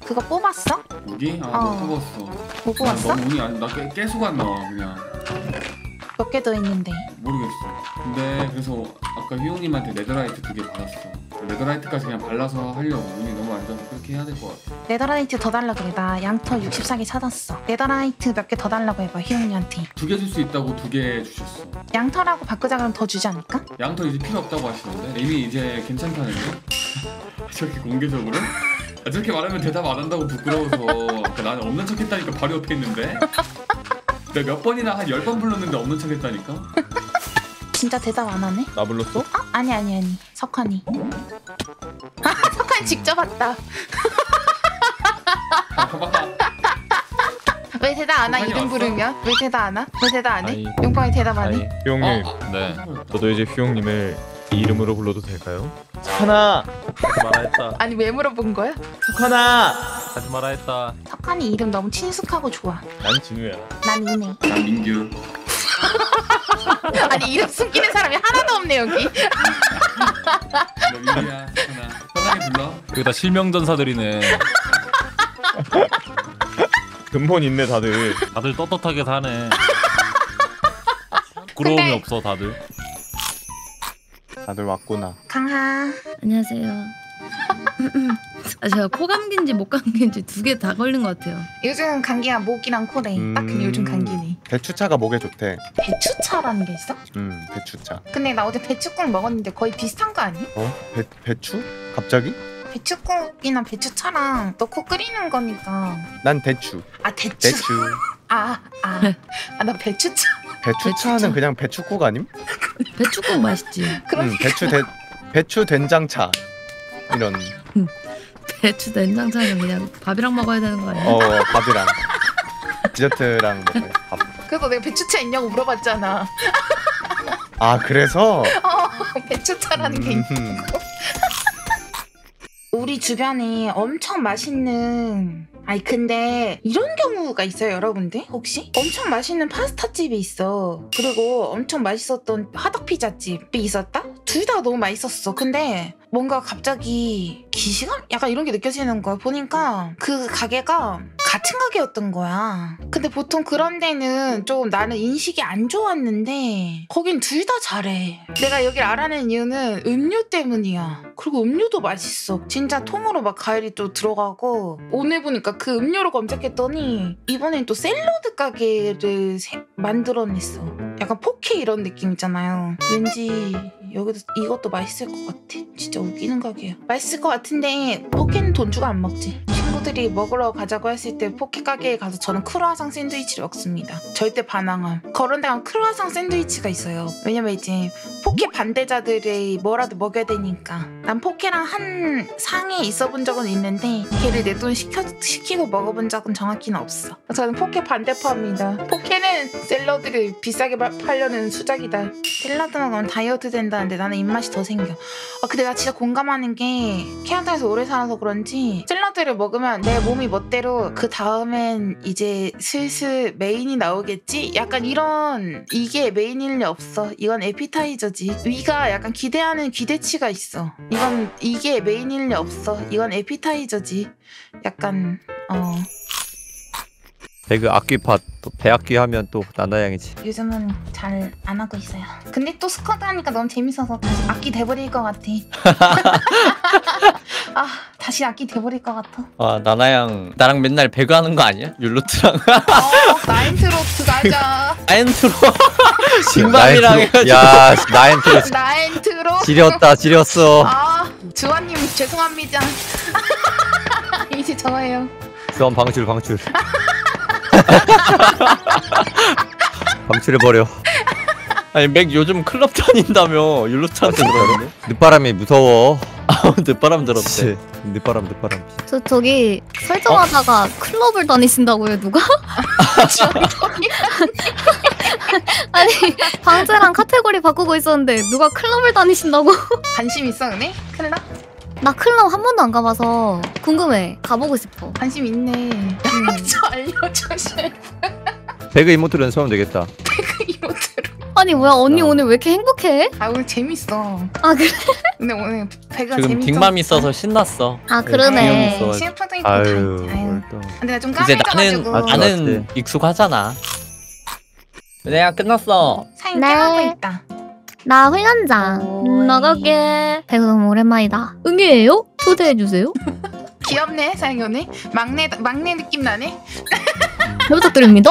그거 뽑았어? 무기? 아, 어. 못 뽑았어. 못 뽑았어? 너무 운이 안, 나 계속 안 나와 그냥. 몇 개 더 있는데. 모르겠어. 근데 그래서 아까 휘용님한테 네더라이트 2개 받았어. 네더라이트까지 그냥 발라서 하려고. 운이 너무 안 좋아서 그렇게 해야 될 것 같아. 네더라이트 더 달라 그래. 나 양털 64개 찾았어. 네더라이트 몇 개 더 달라고 해봐 희용이한테. 2개 줄 수 있다고 2개 주셨어. 양털하고 바꾸자 그러면 더 주지 않을까? 양털 이제 필요 없다고 하시는데 이미 이제 괜찮다는데? 저렇게 공개적으로? 아, 저렇게 말하면 대답 안 한다고 부끄러워서 아까 나는 없는 척 했다니까 바로 옆에 있는데? 내가 몇 번이나 한 10번 불렀는데 없는 척 했다니까? 진짜 대답 안 하네? 나 불렀어? 아니 석환이. 석환이 직접 왔다. 왜 대답 안 하? 석환이 이름 왔어? 부르면? 왜 대답 안 하? 왜 대답 안 해? 아니. 용방이 대답 안 해? 휘용님, 네. 저도 이제 휘용님을 이 이름으로 불러도 될까요? 석환아! 하지 마라 했다. 아니 왜 물어본 거야? 석환아! 하지 마라 했다. 석환이 이름 너무 친숙하고 좋아. 난 진우야. 난 이네. 난 민규. 아니 이름 숨기는 사람이 하나도 없네 여기. 너 민규야. 하나. 편하게 불러. 여기다 실명전사들이네. 근본 있네 다들. 다들 떳떳하게 사네. 부끄러움이 근데- 없어 다들. 다들 왔구나. 강하. 안녕하세요. 아, 제가 코 감기인지 목 감기인지 두 개 다 걸린 것 같아요. 요즘 감기가 목이랑 코래. 딱 근데 요즘 감기네. 배추차가 목에 좋대. 배추차라는 게 있어? 배추차. 근데 나 어제 배추국 먹었는데 거의 비슷한 거 아니? 어? 배추? 갑자기? 배추국이나 배추차랑 너 코 끓이는 거니까. 난 대추. 아 대추. 대추. 나 배추차. 배추차는 배추차. 그냥 배추국 아님? 배추국 맛있지. 그럼 배추 된장차. 이런. 배추 된장차는 그냥 밥이랑 먹어야 되는 거 아니야? 밥이랑 디저트랑 먹어요. 밥. 그래서 내가 배추차 있냐고 물어봤잖아. 아 그래서? 배추차라는 게 있는 거. 우리 주변에 엄청 맛있는 아니 근데 이런 경우가 있어요 여러분들 혹시? 엄청 맛있는 파스타 집이 있어. 그리고 엄청 맛있었던 화덕피자 집이 있었다? 둘 다 너무 맛있었어. 근데 뭔가 갑자기 기시감? 약간 이런 게 느껴지는 거야. 보니까 그 가게가 같은 가게였던 거야. 근데 보통 그런 데는 좀 나는 인식이 안 좋았는데 거긴 둘 다 잘해. 내가 여길 알아낸 이유는 음료 때문이야. 그리고 음료도 맛있어. 진짜 통으로 막 과일이 또 들어가고 오늘 보니까 그 음료를 검색했더니 이번엔 또 샐러드 가게를 만들어냈어. 약간 포케 이런 느낌 있잖아요. 왠지 여기도 이것도 맛있을 것 같아. 진짜 웃기는 가게야. 맛있을 것 같은데 포케는 돈 주고 안 먹지. 친구들이 먹으러 가자고 했을 때 포케 가게에 가서 저는 크루아상 샌드위치를 먹습니다. 절대 반항함. 거론당한 크루아상 샌드위치가 있어요. 왜냐면 이제 포케 반대자들이 뭐라도 먹여야 되니까. 난 포케랑 한 상에 있어 본 적은 있는데 걔를 내 돈 시키고 먹어본 적은 정확히는 없어. 저는 포케 반대파입니다. 포케는 샐러드를 비싸게 팔려는 수작이다. 샐러드 먹으면 다이어트 된다는데 나는 입맛이 더 생겨. 근데 나 진짜 공감하는 게 캐나다에서 오래 살아서 그런지 샐러드를 먹으면 내 몸이 멋대로 그 다음엔 이제 슬슬 메인이 나오겠지? 약간 이런 이게 메인일 리 없어. 이건 에피타이저지. 위가 약간 기대하는 기대치가 있어. 이게 메인일 리 없어. 이건 에피타이저지. 약간 배그 악기파 또 배악기 하면 또 나나양이지. 요즘은 잘 안 하고 있어요. 근데 또 스쿼드 하니까 너무 재밌어서 다시 악기 돼버릴 것 같아. 다시 악기 돼버릴 것 같아. 아 나나양 나랑 맨날 배그 하는 거 아니야? 율로트랑. 나인트로트 가자. 나인트로 신밤이랑 해가지고. 야 나인트로 나인트로. 지렸어. 주원님 죄송합니다. 이제 저예요. 주원 방출. 방출해버려. 아니 맥 요즘 클럽 다닌다며 율로트한테 들었는데? 늦바람이 무서워. 늦바람 들었대. 늦바람. 저기 설정하다가 클럽을 다니신다고요 누가? 아니 방제랑 카테고리 바꾸고 있었는데 누가 클럽을 다니신다고? 관심 있어 은혜? 클럽? 나 클럽 한 번도 안 가봐서 궁금해. 가보고 싶어. 관심 있네. 저 알려줘. 배그 이모트로 연습하면 되겠다. 이모트로. 아니 뭐야 언니 오늘 왜 이렇게 행복해? 아 오늘 재밌어. 아 그래? 근데 오늘 배가 지금 재밌어. 빅맘 있어서 신났어. 아 귀여움이 그러네. 있어. CF도 있고 아유, 다 있지. 아유. 뭘 또. 근데 나 좀 이제 까매져가지고. 나는 익숙하잖아. 은혜야 끝났어. 사인 네. 깨하고 있다. 나 훈련장 오이. 나가게. 배가 너무 오랜만이다. 응이에요? 초대해주세요. 귀엽네 사인 오늘. 막내 느낌 나네. 잘 부탁드립니다.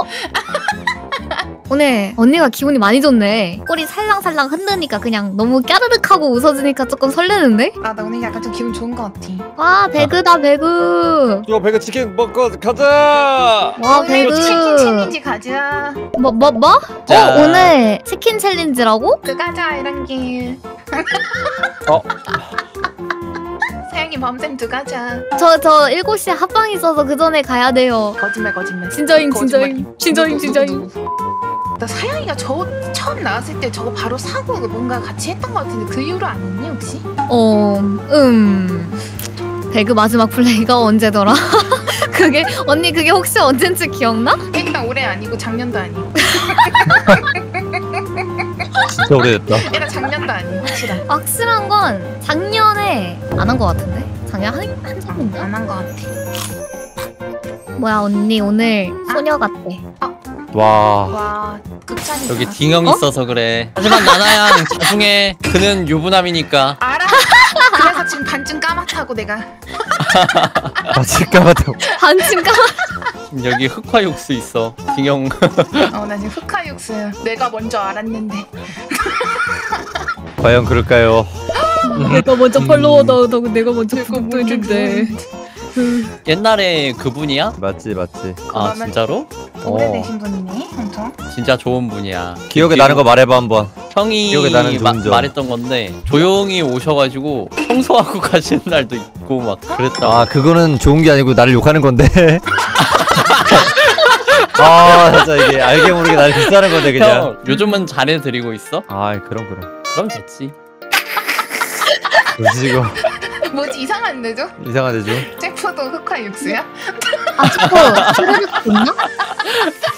오늘 언니가 기분이 많이 좋네. 꼬리 살랑살랑 흔드니까 그냥 너무 까르륵하고 웃어주니까 조금 설레는데? 아 나 오늘 약간 좀 기분 좋은 것 같아. 와 배그다 배그. 또 배그 치킨 먹고 가자. 와 오늘 배그. 치킨 챌린지 가자. 뭐? 자. 오늘 치킨 챌린지라고? 그 가자 이런 길. 어? 사양이 범쌤 두 가자. 저 7시에 합방 있어서 그 전에 가야 돼요. 거짓말. 진짜임. 거짓말. 나 사양이가 저 처음 나왔을 때 저거 바로 사고 뭔가 같이 했던 것 같은데 그 이후로 안 했니 혹시? 배그 마지막 플레이가 언제더라? 언니 그게 혹시 언젠지 기억나? 일단 올해 아니고 작년도 아니고. 진짜 오래됐다. 얘가 작년도 아니고 확실한. 확실한 건 작년에 안 한 것 같은데? 작년 한 번인가? 안 한 것 같아. 뭐야 언니 오늘 소녀 같대. 와. 와 극찬이다. 여기 딩형 있어서 그래. 하지만 나나양 자중해. 그는 유부남이니까. 알아. 그래서 지금 반쯤 까맣다고 내가. 아직 까맣다고. 반쯤 여기 흑화 육수 있어. 딩형. 나 지금 흑화육수 내가 먼저 알았는데. 과연 그럴까요? 내가 먼저 팔로워다 내가 먼저 구독했는데. 옛날에 그분이야? 맞지. 아 진짜로? 오래되신 분이네 엄청. 진짜 좋은 분이야. 기억에 나는 거 말해봐 한번. 형이 기억에 나는 좋은 점. 말했던 건데 조용히 오셔가지고 청소하고 가시는 날도 있고 막 그랬다. 아 그거는 좋은 게 아니고 나를 욕하는 건데. 아 진짜 이게 알게 모르게 나를 비싸는 건데 그냥. 형 요즘은 잘해드리고 있어? 아 그럼. 그럼 됐지. 뭐지 이거. 뭐지 이상한데죠? 이상하대죠. 셰프도 흑화육수야? 아 저거 초대를 있나?